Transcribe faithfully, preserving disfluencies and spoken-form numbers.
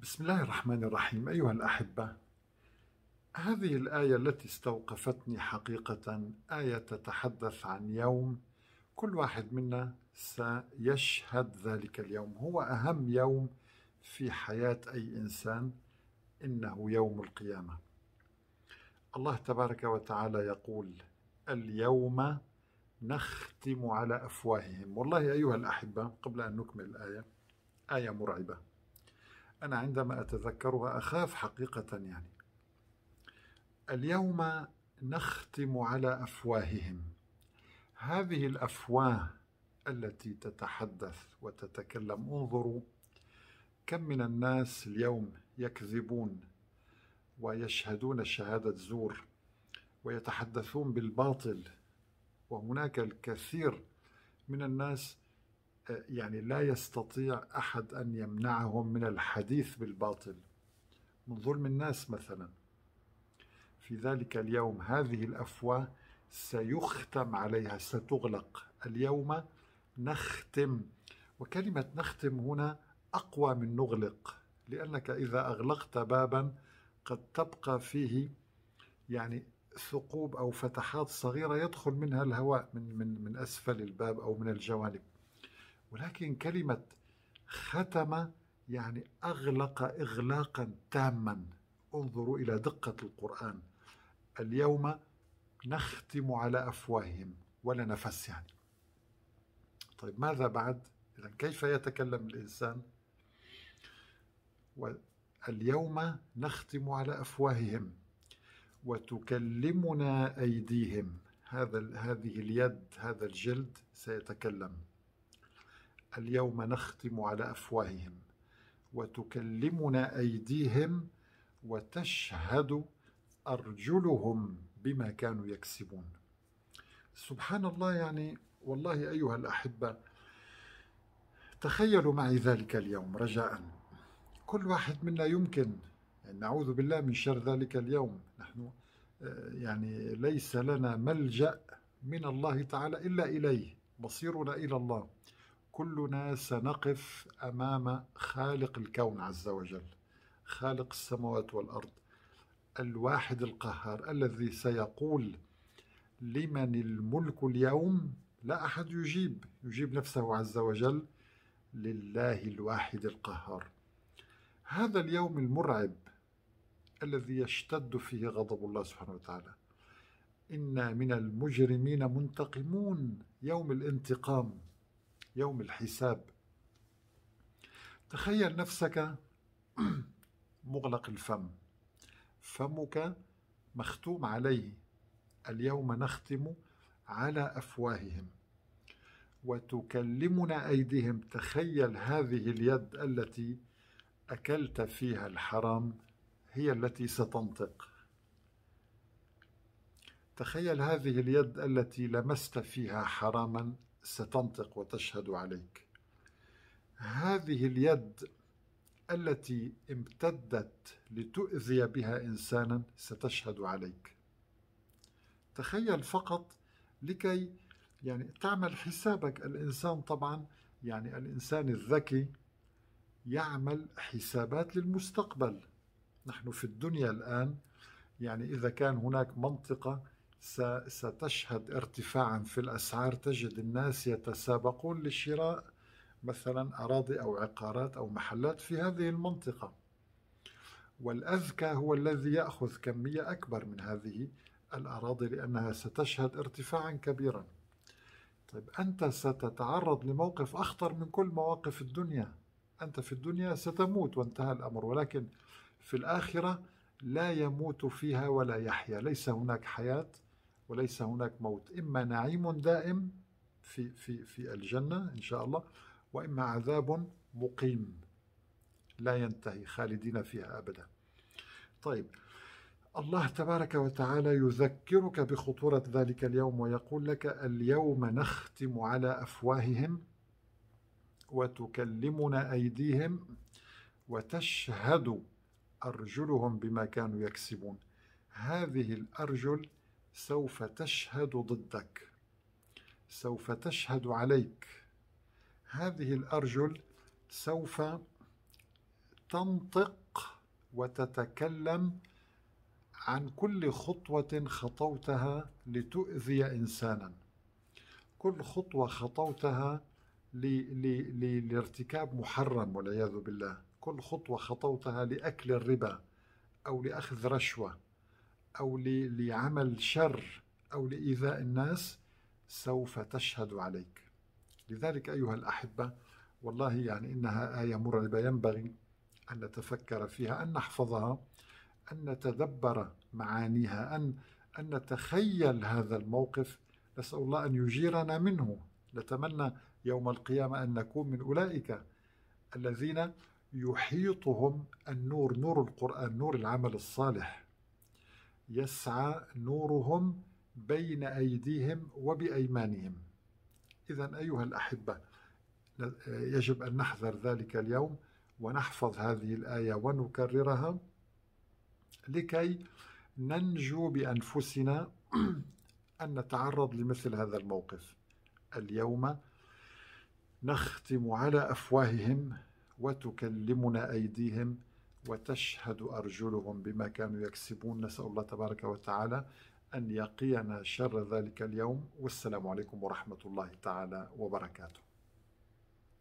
بسم الله الرحمن الرحيم. أيها الأحبة، هذه الآية التي استوقفتني حقيقة آية تتحدث عن يوم كل واحد منا سيشهد ذلك اليوم. هو أهم يوم في حياة أي إنسان، إنه يوم القيامة. الله تبارك وتعالى يقول: اليوم نختم على أفواههم. والله أيها الأحبة، قبل أن نكمل الآية، آية مرعبة. أنا عندما أتذكرها أخاف حقيقة. يعني اليوم نختم على أفواههم. هذه الأفواه التي تتحدث وتتكلم، انظروا كم من الناس اليوم يكذبون ويشهدون شهادة زور ويتحدثون بالباطل، وهناك الكثير من الناس يعني لا يستطيع أحد أن يمنعهم من الحديث بالباطل، من ظلم الناس مثلا. في ذلك اليوم هذه الأفواه سيختم عليها، ستغلق. اليوم نختم، وكلمة نختم هنا أقوى من نغلق، لأنك إذا أغلقت بابا قد تبقى فيه يعني ثقوب أو فتحات صغيرة يدخل منها الهواء من, من, من أسفل الباب أو من الجوانب. ولكن كلمة ختم يعني أغلق إغلاقا تاما. انظروا إلى دقة القرآن. اليوم نختم على أفواههم، ولا نفس يعني. طيب ماذا بعد؟ إذن كيف يتكلم الإنسان؟ واليوم نختم على أفواههم وتكلمنا أيديهم. هذا هذه اليد، هذا الجلد سيتكلم. اليوم نختم على أفواههم وتكلمنا أيديهم وتشهد أرجلهم بما كانوا يكسبون. سبحان الله. يعني والله أيها الأحبة، تخيلوا معي ذلك اليوم رجاء. كل واحد منا يمكن، يعني نعوذ بالله من شر ذلك اليوم، نحن يعني ليس لنا ملجأ من الله تعالى إلا إليه، مصيرنا إلى الله. كلنا سنقف أمام خالق الكون عز وجل، خالق السماوات والأرض، الواحد القهار، الذي سيقول: لمن الملك اليوم؟ لا أحد يجيب يجيب نفسه عز وجل: لله الواحد القهار. هذا اليوم المرعب الذي يشتد فيه غضب الله سبحانه وتعالى. إنا من المجرمين منتقمون. يوم الانتقام، يوم الحساب. تخيل نفسك مغلق الفم، فمك مختوم عليه. اليوم نختم على أفواههم وتكلمنا أيديهم. تخيل هذه اليد التي أكلت فيها الحرام هي التي ستنطق. تخيل هذه اليد التي لمست فيها حراما ستنطق وتشهد عليك. هذه اليد التي امتدت لتؤذي بها إنسانا ستشهد عليك. تخيل فقط لكي يعني تعمل حسابك. الإنسان طبعا، يعني الإنسان الذكي يعمل حسابات للمستقبل. نحن في الدنيا الآن، يعني إذا كان هناك منطقة ستشهد ارتفاعا في الأسعار، تجد الناس يتسابقون لشراء مثلا أراضي أو عقارات أو محلات في هذه المنطقة، والأذكى هو الذي يأخذ كمية أكبر من هذه الأراضي لأنها ستشهد ارتفاعا كبيرا. طيب أنت ستتعرض لموقف أخطر من كل مواقف الدنيا. أنت في الدنيا ستموت وانتهى الأمر، ولكن في الآخرة لا يموت فيها ولا يحيا. ليس هناك حياة وليس هناك موت. إما نعيم دائم في, في, في الجنة إن شاء الله، وإما عذاب مقيم لا ينتهي، خالدين فيها أبدا. طيب الله تبارك وتعالى يذكرك بخطورة ذلك اليوم ويقول لك: اليوم نختم على أفواههم وتكلمنا أيديهم وتشهد أرجلهم بما كانوا يكسبون. هذه الأرجل سوف تشهد ضدك، سوف تشهد عليك. هذه الأرجل سوف تنطق وتتكلم عن كل خطوة خطوتها لتؤذي إنسانا، كل خطوة خطوتها لارتكاب محرم والعياذ بالله، كل خطوة خطوتها لأكل الربا أو لأخذ رشوة أو لعمل شر أو لإيذاء الناس، سوف تشهد عليك. لذلك أيها الأحبة، والله يعني إنها آية مرعبة، ينبغي أن نتفكر فيها، أن نحفظها، أن نتدبر معانيها، أن أن نتخيل هذا الموقف. نسأل الله أن يجيرنا منه. نتمنى يوم القيامة أن نكون من أولئك الذين يحيطهم النور، نور القرآن، نور العمل الصالح، يسعى نورهم بين أيديهم وبأيمانهم. إذن أيها الأحبة، يجب أن نحذر ذلك اليوم ونحفظ هذه الآية ونكررها لكي ننجو بأنفسنا أن نتعرض لمثل هذا الموقف. اليوم نختم على أفواههم وتكلمنا أيديهم وتشهد أرجلهم بما كانوا يكسبون. نسأل الله تبارك وتعالى أن يقينا شر ذلك اليوم. والسلام عليكم ورحمة الله تعالى وبركاته.